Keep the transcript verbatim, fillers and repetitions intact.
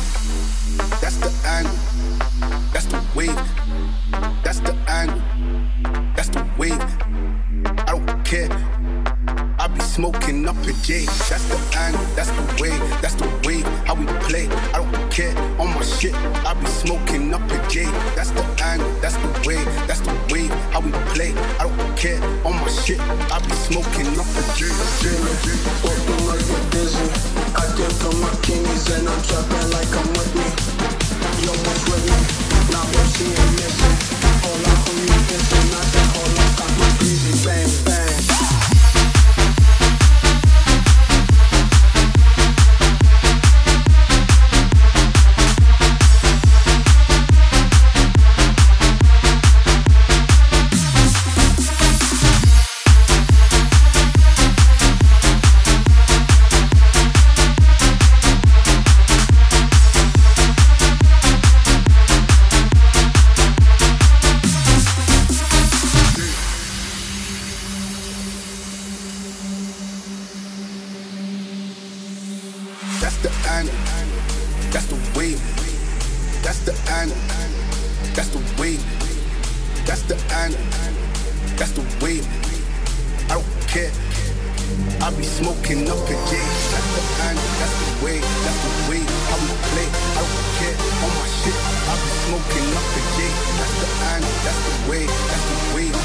That's the angle. That's the wave. That's the angle. That's the wave. I don't care. I be smoking up a J. That's the angle. That's the wave. That's the wave. How we play. I don't care. On my shit. I be smoking up a J. That's the angle. That's the wave. That's the wave. How we play. I don't care. On my shit. I be smoking up a J. Walking like you're dizzy. I dip from my kidneys and I'm trapping like I'm with me. You almost with me. Now we're seeing missing. All out from you missing. I said all out. Got my easy. Bang, bang. That's the angle. That's the wave. That's the angle. That's the wave. That's the angle. That's the wave. I don't care. I be smoking up a J. That's the angle. That's the wave. That's the wave. How we play. I don't care. On my shit. I be smoking up a J. That's the angle. That's the wave. That's the wave.